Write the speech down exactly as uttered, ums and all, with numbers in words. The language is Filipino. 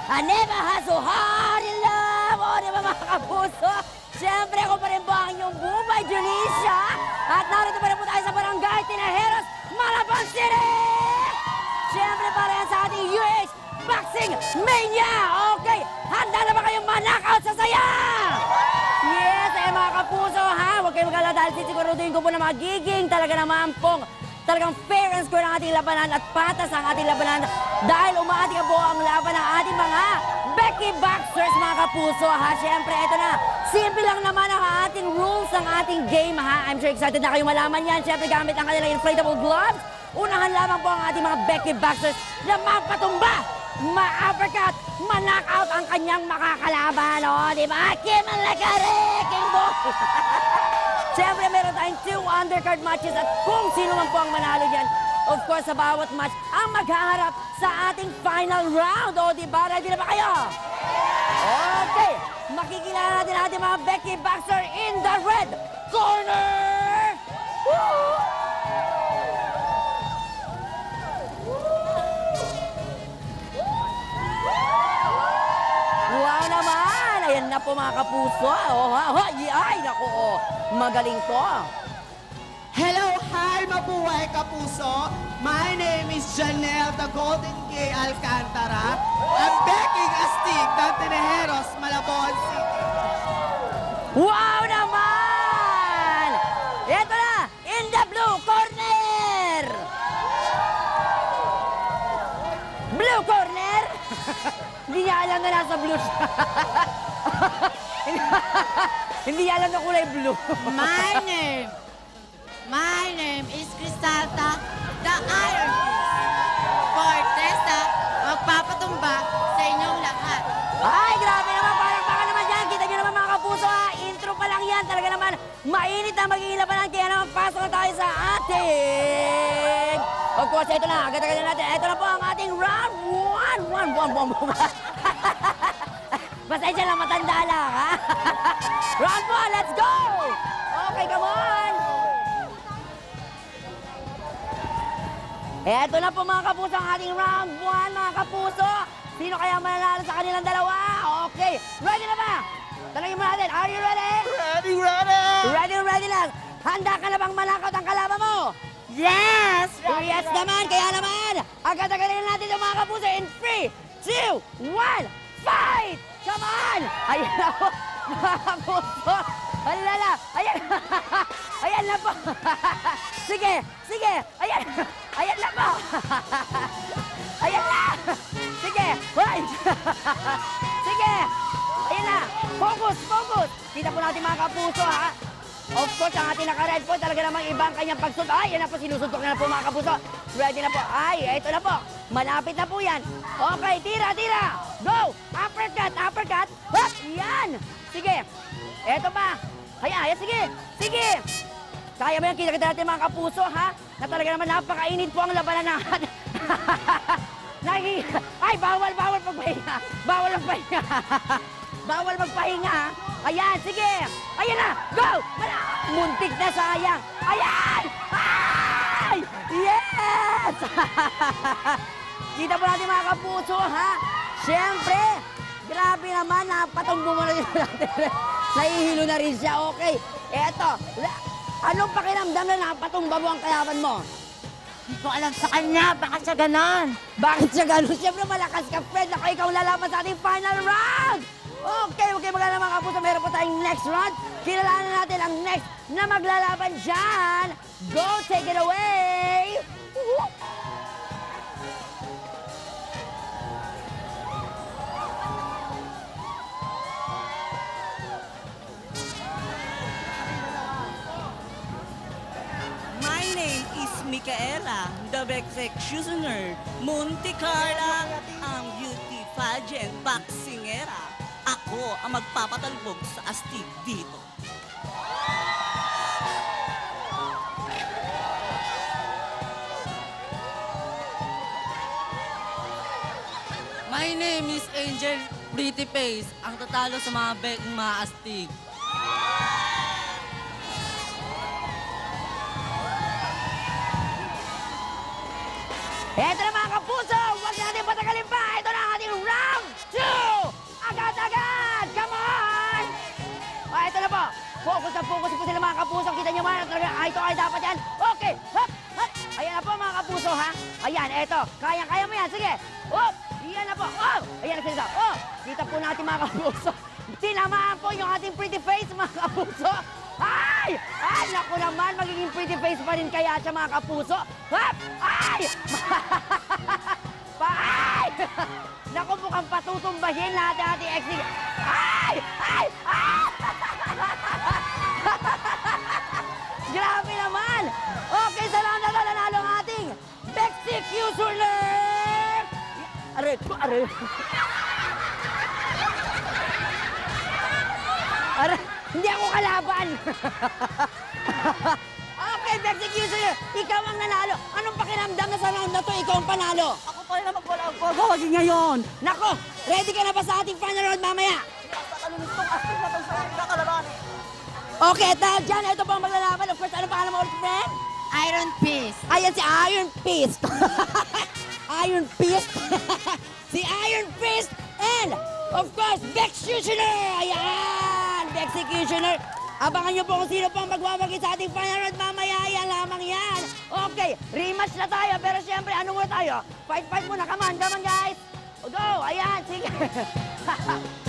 I never had so hard in love. O, di ba mga kapuso? Siyempre, ako pa rin po ang inyong Bubay Junisha. At narito pa rin po tayo sa Barangay Tinajeros, Malabon City! Siyempre, para yan sa ating U H Boxing Mania! Okay, handa na ba kayong ma-knockout sa saya? Yes, eh mga kapuso ha, huwag kayong mag-alala dahil sisiguraduhin ko po na magiging talaga naman pong talagang fair and square ang ating labanan at patas ang ating labanan dahil umaating po ang laban ng ating mga Becky Boxers mga kapuso ha. Siyempre, ito na, simple lang naman ang ating rules ng ating game ha. I'm sure excited na kayo malaman yan. Siyempre, gamit ang kanilang inflatable gloves. Unahan lamang po ang ating mga Becky Boxers na mapatumba, ma-uppercut, ma-knockout ang kanyang makakalaban. O, di ba? Kim ang lakare, King Boy! Siyempre, meron tayong two undercard matches at kung sino man po ang manalo dyan, of course, sa bawat match, ang maghaharap sa ating final round. O, di ba? Ready na ba kayo? Okay. Makikilala natin ating mga Becky Boxer in the red corner! Woo! Wow naman! Ayan na po mga kapuso. Oh, ha, ha, ay, naku, oh. Magaling to. Hello, hi, mabuhay kapuso. My name is Janelle, the Golden Gay Alcantara. I'm backing Astig ng Tinajeros, Malabon City. Wow naman! Ito na, in the blue corner! Blue corner? Hindi niya alam na nasa blue siya. Hindi niya alam na kulay blue. My name, my name is Cristalta, the Iron Fist. Fortesta, magpapatumba sa inyong lahat. Ay, grabe naman, parang baka naman yan. Kita niyo naman mga kapuso ha, intro pa lang yan. Talaga naman, mainit na magiging labanan. Kaya naman, pasok na tayo sa ating... Of course, ito na, agad-agad na natin. Ito na po ang ating round one. One, one, one, one. Pasensya lang, matanda lang, ha? Round one, let's go! Okay, come on! Eto na po mga kapuso ang ating round one, mga kapuso. Sino kaya mananalo sa kanilang dalawa? Okay, ready na ba? Talagin mo natin, are you ready? Ready, ready! Ready, ready lang. Handa ka na bang manakot ang kalaban mo? Yes! Yes naman, kaya naman, agad-agadin natin yung mga kapuso in three, two, one, fight! Come on! Ayan na po, mga kapuso. Alala, ayan. Ayan na po. Sige, sige, ayan. Ayan na po. Ayan na. Sige, hoy. Sige, ayan na. Focus, focus. Kita po natin mga kapuso ha. Of course, ang ating naka-red po, talaga namang ibang kanyang pagsunod. Ay, yan na po, sinusuntok na, na po mga kapuso. Ready na po. Ay, ito na po. Malapit na po yan. Okay, tira, tira. Go! Uppercut, uppercut. Hop! Yan! Sige. Eto pa. Kaya, yan, sige. Sige. Kaya mo yan, kita-kita natin mga kapuso, ha? Na talaga naman napakainit po ang labanan natin. Naki... Ay, bawal, bawal magpahinga. Bawal magpahinga. Bawal magpahinga. Ayan, sige. Ayan na. Go! Muntik na sayang. Ayan! Ay! Yes! Kita po natin mga kapuso, ha? Siyempre, grabe naman, napatumbo mo na rin natin. Nahihilo na rin siya. Okay. Eto. Anong pakiramdam na napatumba mo ang kalaban mo? Hindi ko alam sa kanya, bakit siya ganon? Bakit siya gano'n? Siyempre malakas ka, Fred. Ako ikaw lalaban sa ating final round! Okay, okay, maganda mga kapuso. Meron po tayong next round. Kilalanan natin ang next na maglalaban dyan. Go, take it away! Woo! My name is Micaela, the executioner. Monte Carla, ang beauty pageant boxingera. Ako ang magpapatalbog sa astig dito. My name is Angel Pretty Face, ang tatalo sa mga bekong mga astig. Eto na mga kapuso, huwag natin patagalin pa. Ito na ang ating round two! Focus na focus po sila mga kapuso. Kita nyo ba? Talaga, ah, ito ay dapat yan. Okay. Hop, hop. Ayan na po mga kapuso ha. Ayan, eto. Kaya-kaya mo yan. Sige. Hop. Yan na po. Oh. Ayan na sila. Oh. Kita po natin mga kapuso. Tinamaan po yung ating pretty face mga kapuso. Ay! Ay! Naku naman, magiging pretty face pa rin kaya siya mga kapuso. Hop! Ay! Paay! Naku, mukhang patutumbahin natin ating exit. Ay! Ay! Ay! Grabe naman! Okay, sa round na to, nanalo ang ating Executioner! Aray ko, aray. Aray, hindi ako kalaban. Okay, Executioner, ikaw ang nanalo. Anong pakiramdam na sa round na to, ikaw ang panalo? Ako pa rin naman wala ang pagawagi ngayon. Nako, ready ka na ba sa ating final round mamaya? Kalunistong astig na itong sa kakalabanin. Okay, dahil dyan, ito po ang maglalaban. Of course, ano pangalan mo ulit, friend? Iron Fist. Ayan si Iron Fist. Iron Fist. Si Iron Fist and, of course, Executioner. Ayan, Executioner. Abangan nyo po kung sino po ang magwawagi sa ating final round mamaya. Yan lamang yan. Okay, rematch na tayo. Pero siyempre, ano muna tayo? Fight, fight muna. Come on, come on, guys. Go, ayan, sige.